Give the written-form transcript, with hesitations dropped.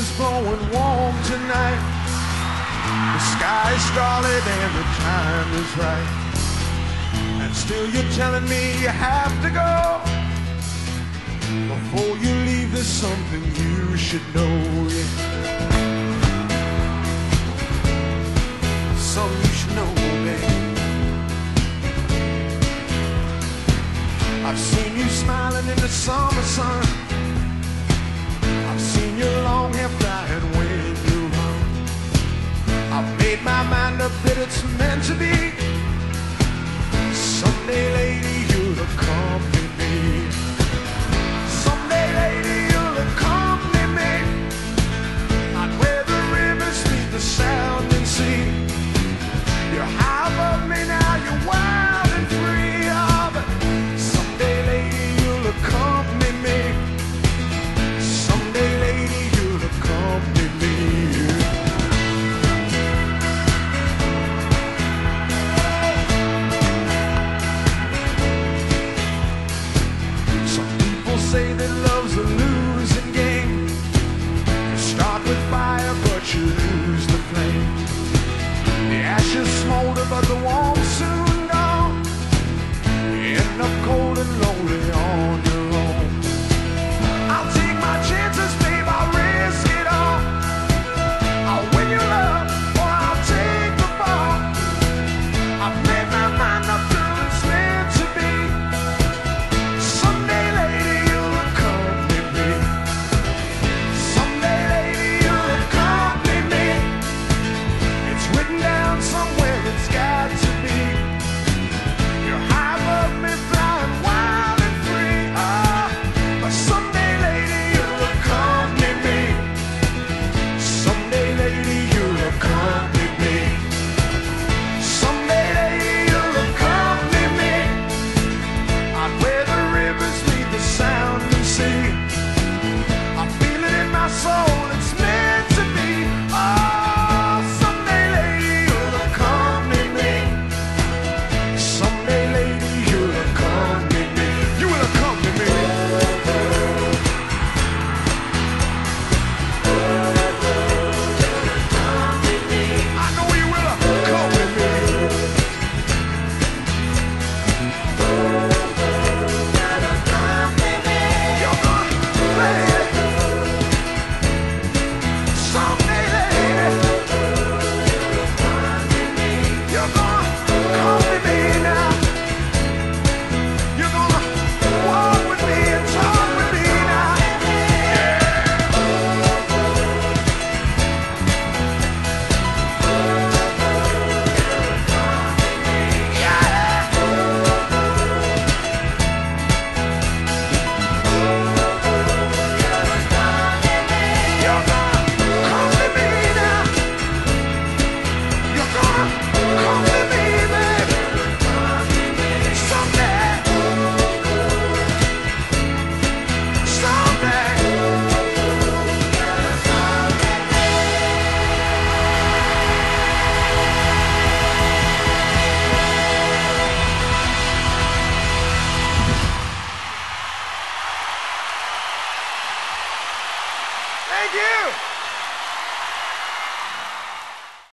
is blowing warm tonight. The sky is scarlet and the time is right. And still you're telling me you have to go. Before you leave, there's something you should know, yeah. Something you should know, babe. I've seen you smiling in the summer sun. I've seen your long hair flying when you run. I've made my mind up that it's meant to be. Someday, lady, you'll accompany me. Someday, lady, you'll accompany me. Out where the rivers meet the sounding sea. You're high above me now, you're wild and free. Oh, but someday, lady, you'll accompany me. Someday, lady, you'll accompany me. Some people say that love's a losing game. You start with fire, but you lose the flame. The ashes smolder, but the warmth soon gone. You end up cold and lonely on your own. I'll take my chances, babe, I'll risk it all. I'll win your love, or I'll take the fall. I've made my mind up till it's meant to be. Someday, lady, you'll accompany me. Someday, lady, you'll accompany me. It's written down somewhere, it's got to be. You're high above me, flying wild and free. Ah, but someday, lady, you'll accompany me. Someday, lady, you'll accompany me. Someday, lady, you'll accompany me. Out where the rivers meet the sounding sea. I feel it in my soul, it's meant to be. Oh, someday, lady, you'll accompany me. Someday, lady, you'll accompany me. You will accompany me. I know you will accompany me. You're gonna lady. Someday, lady. You're gonna accompany me now. You're gonna walk with me and talk with me now. You're gonna accompany me now. You're gonna accompany me, baby. Someday. Someday. Thank you.